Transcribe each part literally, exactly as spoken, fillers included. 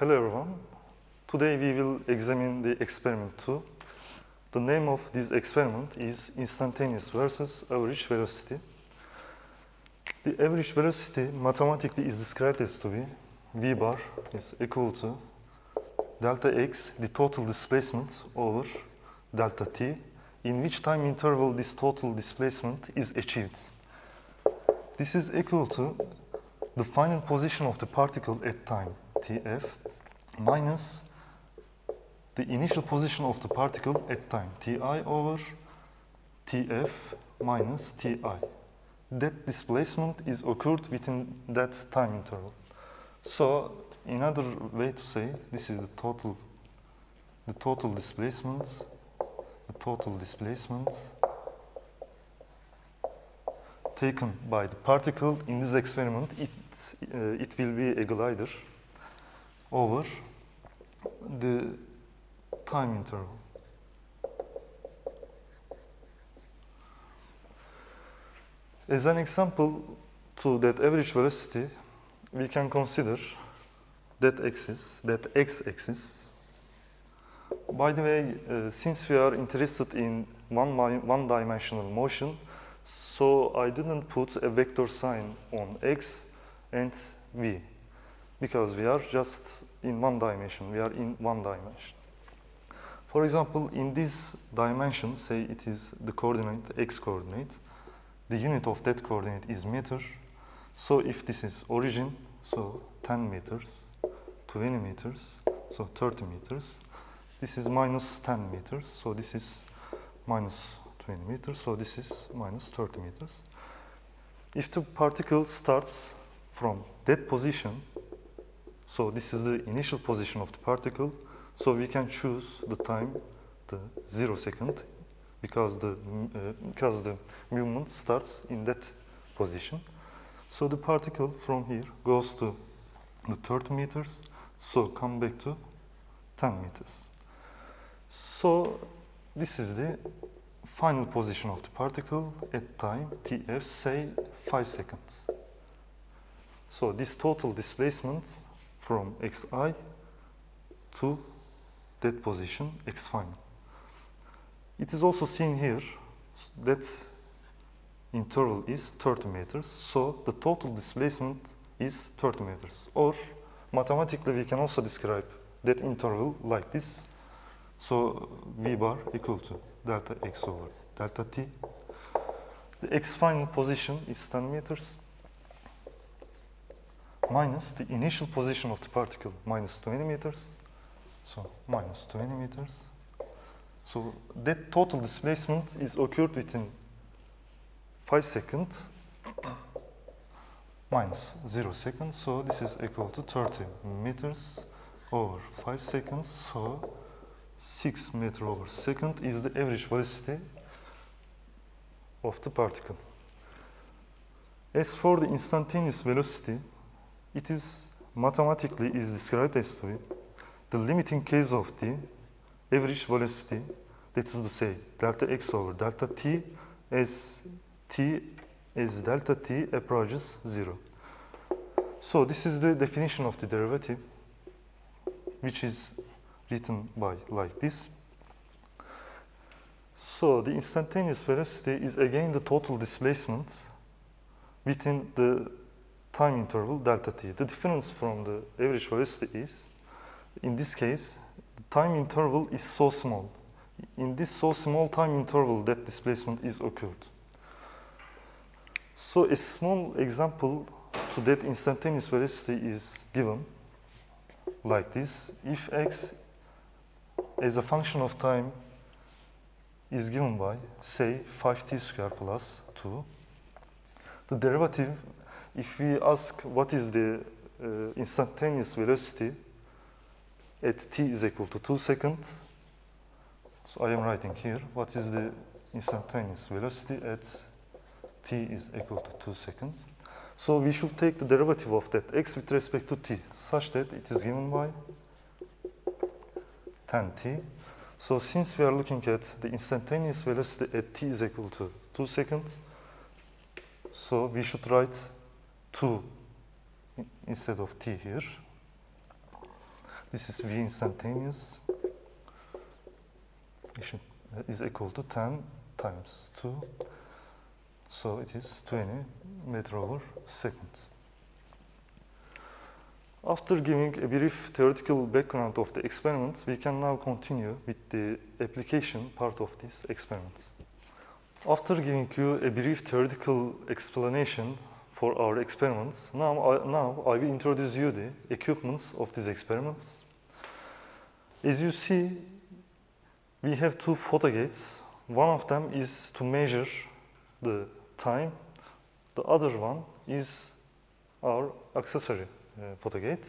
Hello everyone. Today we will examine the experiment two. The name of this experiment is instantaneous versus average velocity. The average velocity mathematically is described as to be v bar is equal to delta x, the total displacement, over delta t, in which time interval this total displacement is achieved. This is equal to the final position of the particle at time tf minus the initial position of the particle at time ti over tf minus ti. That displacement is occurred within that time interval. So, another way to say, this is the total, the total displacement, the total displacement taken by the particle in this experiment. It uh, it will be a glider over the time interval. As an example to that average velocity, we can consider that axis, that x-axis. By the way, uh, since we are interested in one, one-dimensional motion, so I didn't put a vector sign on x and v, because we are just in one dimension, we are in one dimension. For example, in this dimension, say it is the coordinate, x coordinate, the unit of that coordinate is meter. So if this is origin, so ten meters, twenty meters, so thirty meters. This is minus ten meters, so this is minus twenty meters, so this is minus thirty meters. If the particle starts from that position, so this is the initial position of the particle, so we can choose the time, the zero second, because the, uh, because the movement starts in that position. So the particle from here goes to the thirty meters, so come back to ten meters. So this is the final position of the particle at time tf, say five seconds. So this total displacement from xi to that position, x final. It is also seen here that interval is thirty meters, so the total displacement is thirty meters. Or mathematically we can also describe that interval like this. So v bar equal to delta x over delta t. The x final position is ten meters minus the initial position of the particle, minus twenty meters. So minus twenty meters. So that total displacement is occurred within five seconds minus zero seconds. So this is equal to thirty meters over five seconds. So six meters over second is the average velocity of the particle. As for the instantaneous velocity, it is mathematically is described as to be the limiting case of the average velocity, that is to say delta x over delta t, as t as delta t approaches zero. So this is the definition of the derivative, which is written by like this. So the instantaneous velocity is again the total displacement within the time interval delta t. The difference from the average velocity is, in this case, the time interval is so small. In this so small time interval, that displacement is occurred. So a small example to that instantaneous velocity is given like this. If x as a function of time is given by, say, five t squared plus two, the derivative, if we ask what is the uh, instantaneous velocity at t is equal to two seconds, so I am writing here, what is the instantaneous velocity at t is equal to two seconds. So we should take the derivative of that x with respect to t, such that it is given by ten t. So since we are looking at the instantaneous velocity at t is equal to two seconds, so we should write two instead of t here. This is V instantaneous is equal to ten times two, so it is twenty meter over second. After giving a brief theoretical background of the experiment, we can now continue with the application part of this experiment. After giving you a brief theoretical explanation for our experiments, now I, now I will introduce you the equipments of these experiments. As you see, we have two photo gates. One of them is to measure the time. The other one is our accessory uh, photo gate.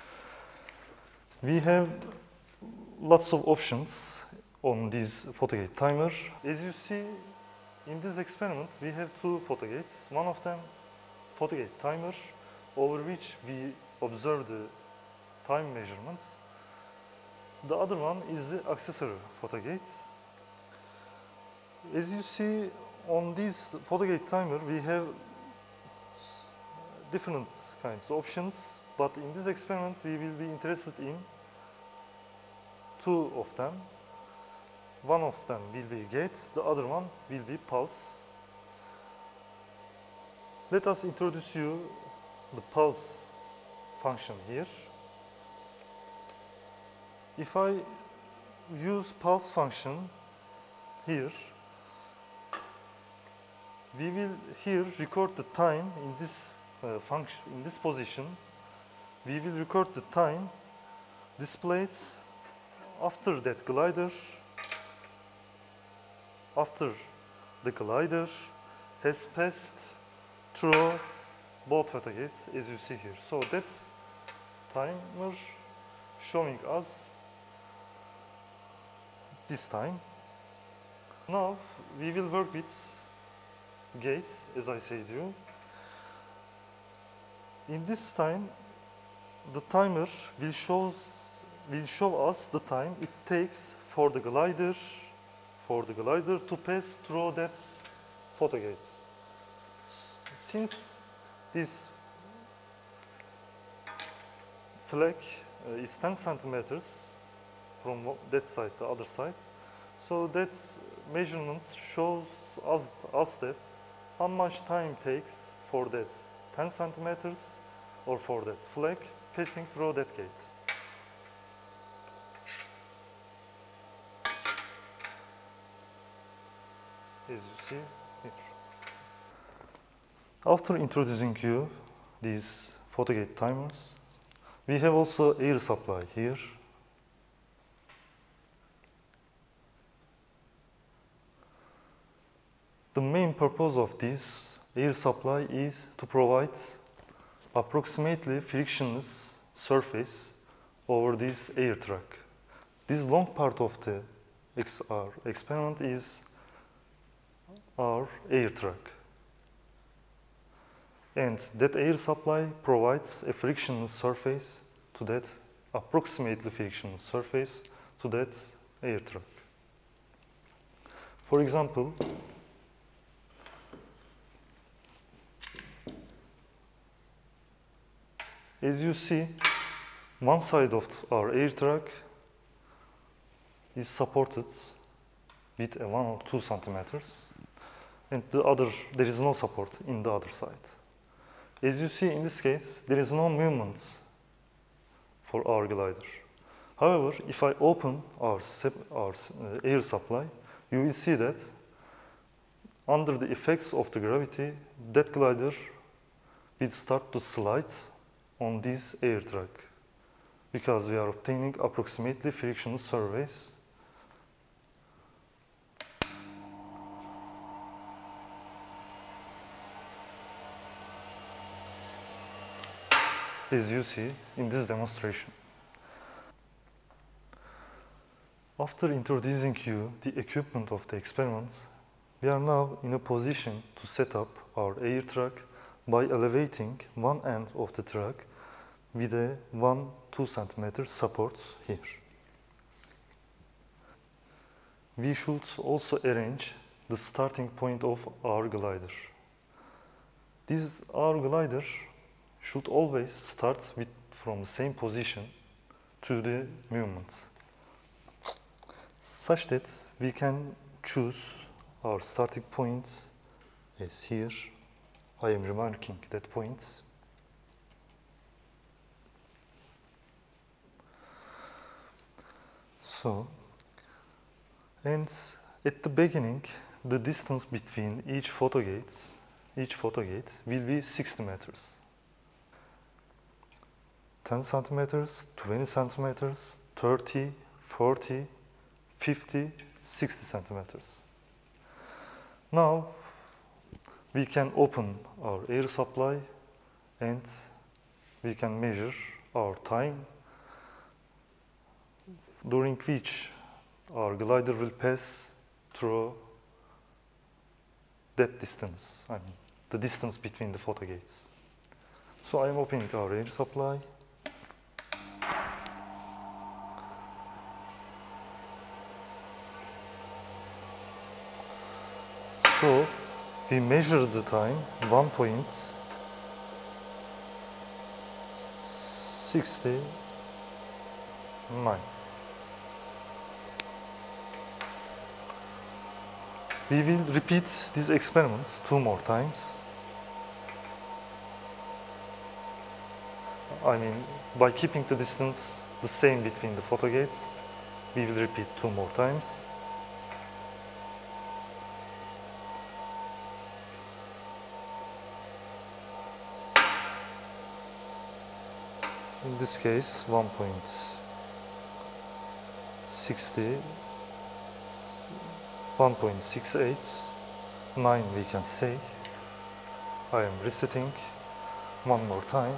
We have lots of options on this photo gate timer. As you see, in this experiment, we have two photo gates. One of them photo gate timer, over which we observe the time measurements. The other one is the accessory photo gate. As you see, on this photo gate timer, we have different kinds of options, but in this experiment, we will be interested in two of them. One of them will be gate, the other one will be pulse. Let us introduce you the pulse function here. If I use pulse function here, we will here record the time in this uh, function, in this position. We will record the time displayed after that glider, after the glider has passed through both photo gates, as you see here. So that's timer showing us this time. Now we will work with gate, as I said you. In this time, the timer will show will show us the time it takes for the glider for the glider to pass through that photo gate. Since this flag uh, is ten centimeters from that side to the other side, so that measurement shows us, us that how much time takes for that ten centimeters or for that flag passing through that gate. As you see here. After introducing you these photo gate timers, we have also air supply here. The main purpose of this air supply is to provide approximately frictionless surface over this air track. This long part of the X R experiment is our air track. And that air supply provides a frictionless surface to that, approximately frictionless surface to that air track. For example, as you see, one side of our air track is supported with a one or two centimeters, and the other, there is no support in the other side. As you see in this case, there is no movement for our glider. However, if I open our, our uh, air supply, you will see that under the effects of the gravity, that glider will start to slide on this air track because we are obtaining approximately frictional surface. As you see in this demonstration. After introducing you the equipment of the experiment, we are now in a position to set up our air track by elevating one end of the track with a one, two centimeter support here. We should also arrange the starting point of our glider. This our glider should always start with from the same position to the movement, such that we can choose our starting point as here. I am remarking that point. So, and at the beginning, the distance between each photogate, each photogate will be sixty meters. ten centimeters, twenty centimeters, thirty, forty, fifty, sixty centimeters. Now, we can open our air supply and we can measure our time during which our glider will pass through that distance, I mean, the distance between the photogates. So I am opening our air supply. So we measure the time, one point six nine. We will repeat these experiments two more times. I mean, by keeping the distance the same between the photogates, we will repeat two more times. In this case, one point six zero, one point six eight, nine we can say. I am resetting one more time.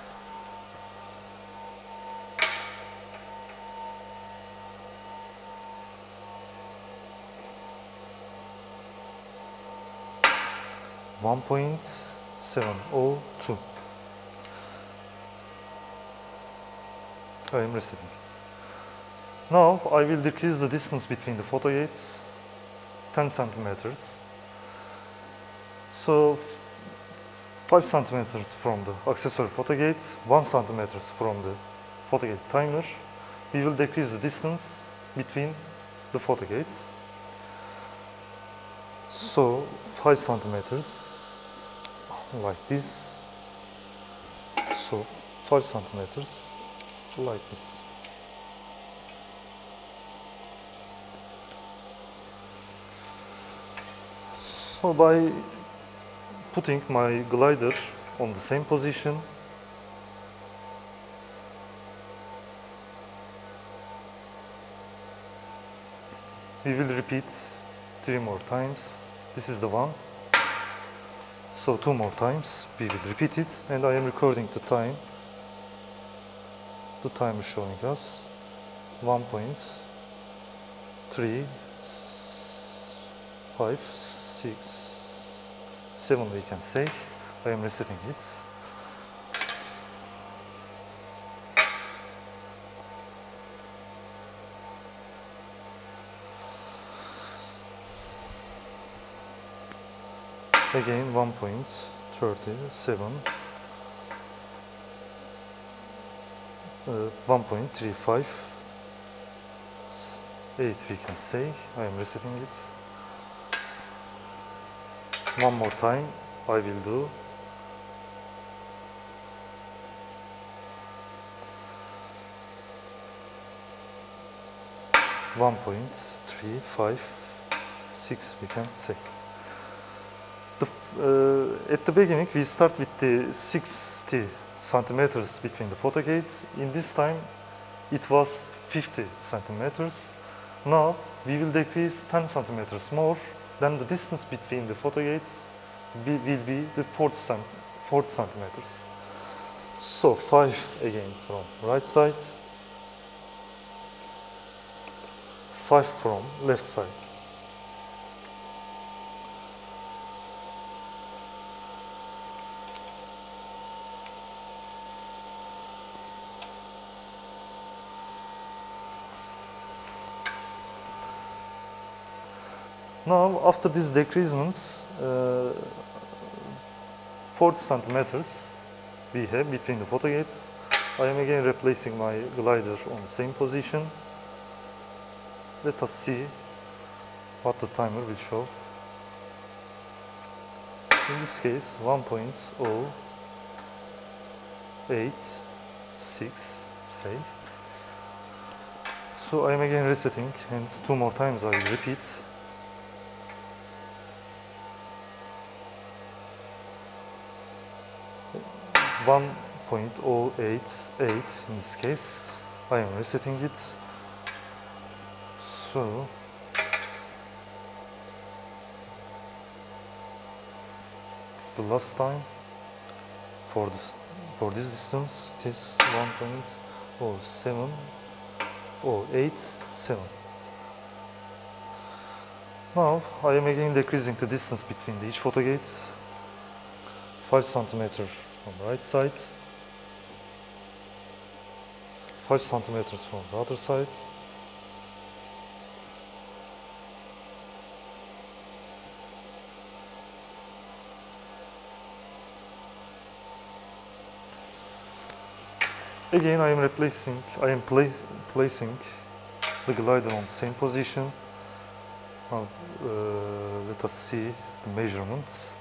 one point seven zero two. I am resetting it. Now I will decrease the distance between the photogates, ten centimeters. So five centimeters from the accessory photogate, one centimeter from the photogate timer. We will decrease the distance between the photogates. So five centimeters like this. So five centimeters like this. So by putting my glider on the same position, we will repeat three more times. This is the one. So two more times we will repeat it, and I am recording the time. The time is showing us one point three five six seven, we can say. I am resetting it. Again, one point three seven, uh, one point three five eight, we can say. I am resetting it. One more time I will do. one point three five six, we can say. The, uh, at the beginning we start with the sixty centimeters between the photogates. In this time it was fifty centimeters. Now we will decrease ten centimeters more. Then the distance between the photogates will be the forty centimeters. So five again from right side, five from left side. Now, after these decreasements, uh, forty centimeters we have between the photogates. I am again replacing my glider on the same position. Let us see what the timer will show. In this case, one point zero eight six, say. So I am again resetting, and two more times I will repeat. one point zero eight eight in this case, I am resetting it. So the last time for this for this distance it is one point zero seven zero eight seven. Now I am again decreasing the distance between each photo gates. five centimeters on the right side, five centimeters from the other side. Again, I am replacing, I am place, placing the glider on the same position. Now, uh, let us see the measurements.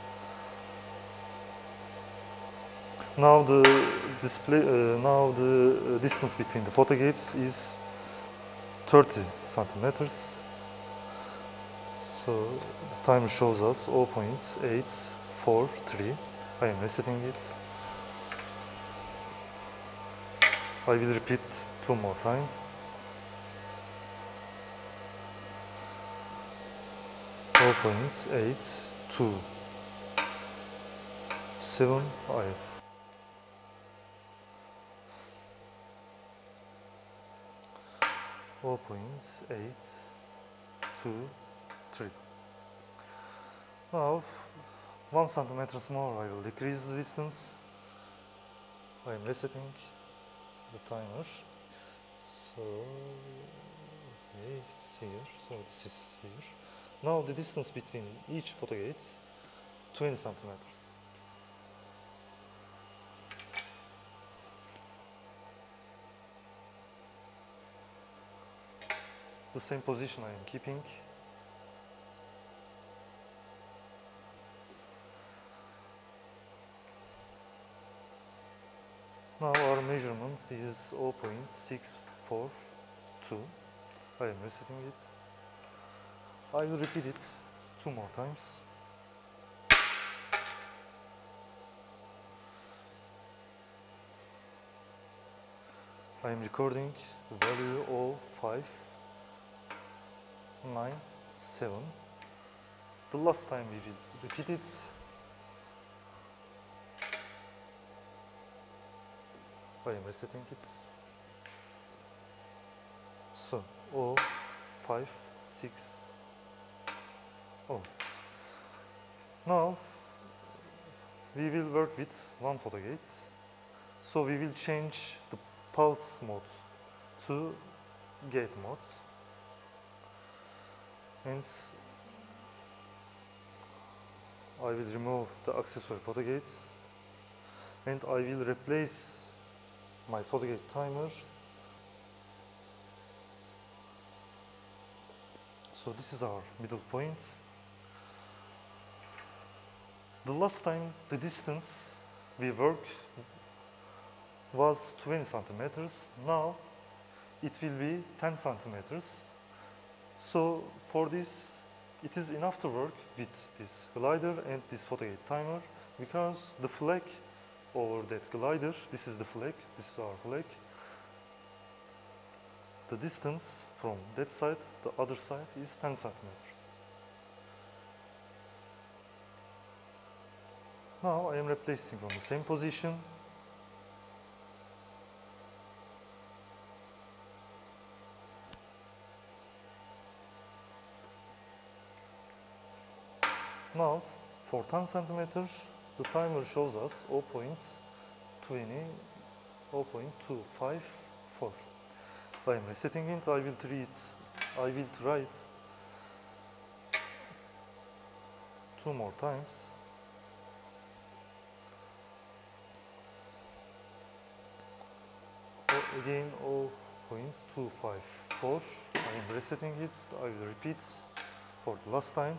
Now the display, uh, now the distance between the photo gates is thirty centimeters. So the timer shows us zero point eight four three. I am resetting it. I will repeat two more times. zero point eight two seven five. zero point eight two three. Now, one centimeters more, I will decrease the distance. I am resetting the timer. So, okay, it's here. So this is here. Now the distance between each photo gate, twenty centimeters. The same position I am keeping. Now our measurement is zero point six four two. I am resetting it. I will repeat it two more times. I am recording the value zero five nine seven. The last time we will repeat it. I am resetting it. So zero five six zero. Now we will work with one photo gate. So we will change the pulse mode to gate mode. Hence, I will remove the accessory photo gates and I will replace my photo gate timer. So this is our middle point. The last time the distance we worked was twenty centimeters. Now it will be ten centimeters. So for this, it is enough to work with this glider and this photo gate timer because the flag over that glider, this is the flag, this is our flag. The distance from that side, the other side is ten centimeters. Now I am replacing on the same position. Now, for ten centimeters, the timer shows us zero point two five four. I am resetting it. I will treat. I will try it two more times. again zero point two five four. I am resetting it. I will repeat for the last time.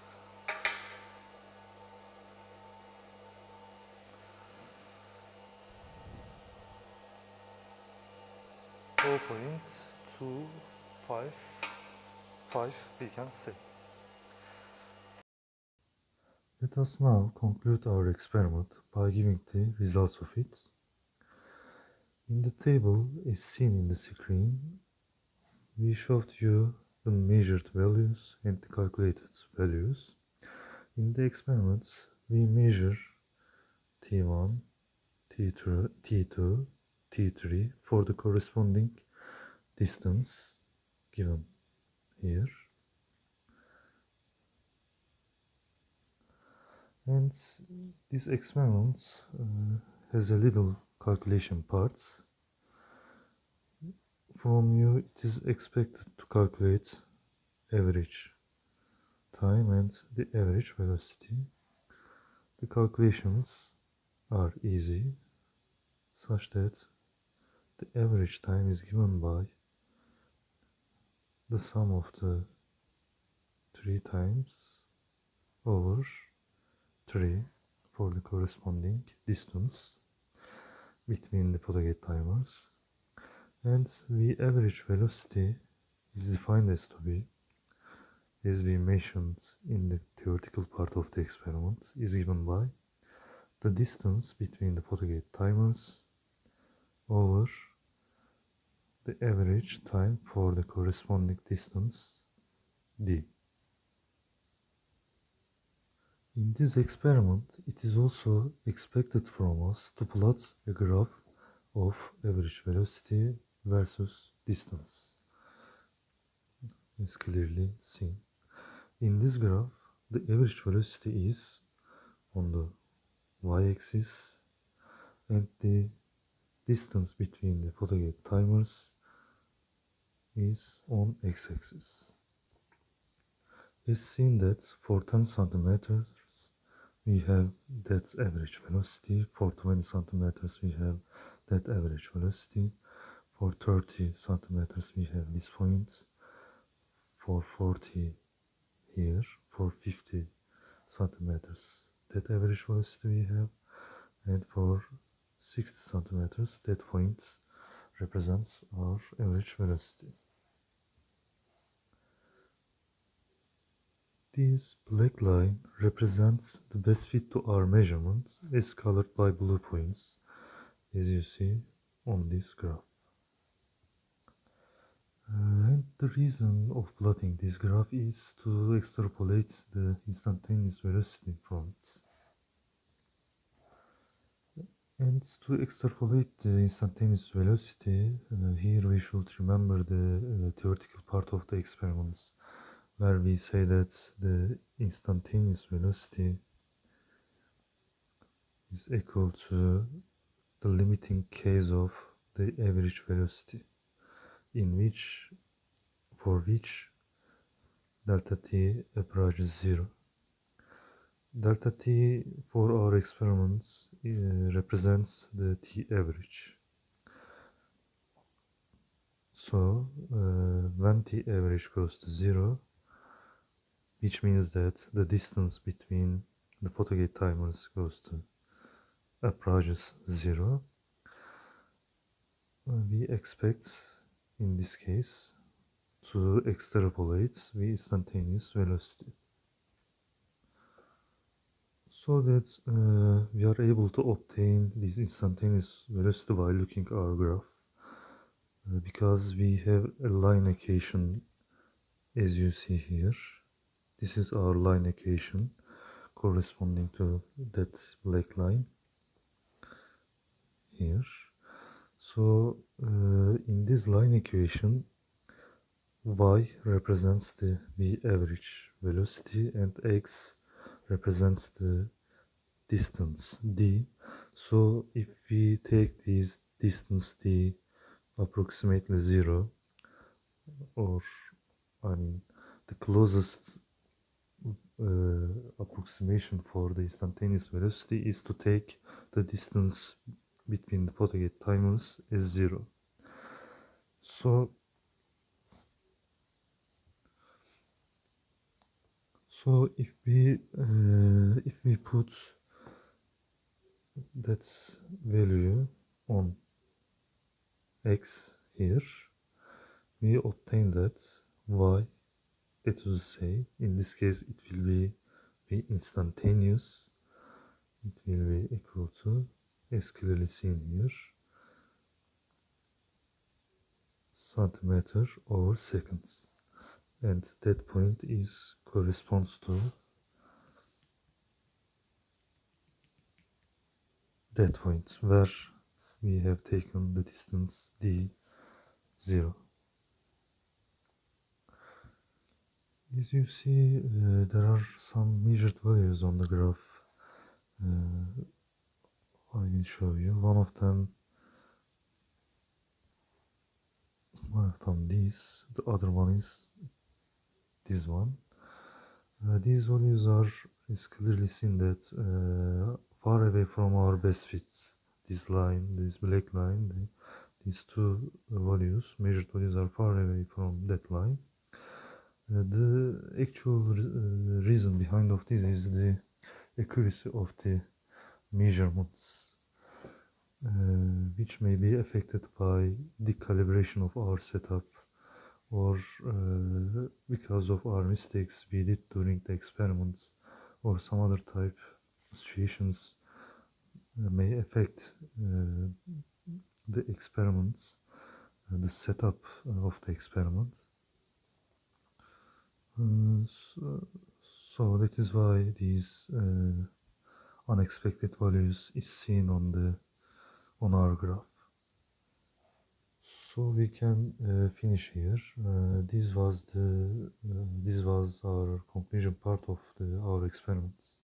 zero point two five five we can say. Let us now conclude our experiment by giving the results of it. In the table as seen in the screen, we showed you the measured values and the calculated values. In the experiments, we measure T one, T two, T two, T three for the corresponding distance given here. And this experiment uh, has a little calculation parts. From you, it is expected to calculate average time and the average velocity. The calculations are easy, such that the average time is given by the sum of the three times over three for the corresponding distance between the photogate timers, and the average velocity is defined as to be, as we mentioned in the theoretical part of the experiment, is given by the distance between the photogate timers over the average time for the corresponding distance d. In this experiment, it is also expected from us to plot a graph of average velocity versus distance, as clearly seen. In this graph, the average velocity is on the y-axis and the distance between the photogate timers is on x-axis. As seen that for ten centimeters we have that average velocity, for twenty centimeters we have that average velocity, for thirty centimeters we have this point, for forty here, for fifty centimeters that average velocity we have, and for sixty centimeters that point represents our average velocity. This black line represents the best fit to our measurement, as colored by blue points, as you see on this graph. Uh, and the reason of plotting this graph is to extrapolate the instantaneous velocity from it. And to extrapolate the instantaneous velocity, uh, here we should remember the uh, theoretical part of the experiments, where we say that the instantaneous velocity is equal to the limiting case of the average velocity, in which, for which delta t approaches zero. Delta t for our experiments uh, represents the t average. So uh, when t average goes to zero, which means that the distance between the photogate timers goes to approaches zero, uh, we expect in this case to extrapolate the instantaneous velocity, so that uh, we are able to obtain this instantaneous velocity by looking at our graph, uh, because we have a line equation as you see here. This is our line equation corresponding to that black line here. So uh, in this line equation, y represents the v average velocity and x represents the distance d. So if we take this distance d approximately zero, or I mean the closest uh, approximation for the instantaneous velocity is to take the distance between the photogate timers as zero. So, so if we uh, if we put that value on x here, we obtain that y, that is to say, in this case it will be, be instantaneous. It will be equal to, as clearly seen here, centimeter over seconds, and that point is corresponds to that point where we have taken the distance d zero. As you see, uh, there are some measured values on the graph. Uh, I will show you. One of them, one of them this, the other one is this one. Uh, these values are, is clearly seen that uh, far away from our best fits. This line, this black line, the, these two values, measured values, are far away from that line. Uh, the actual re uh, reason behind of this is the accuracy of the measurements, uh, which may be affected by the calibration of our setup, or uh, because of our mistakes we did during the experiments, or some other type situations uh, may affect uh, the experiments, uh, the setup of the experiment. Uh, so, so that is why these uh, unexpected values is seen on the on our graph. So we can uh, finish here. Uh, this was the uh, this was our conclusion part of the, our experiments.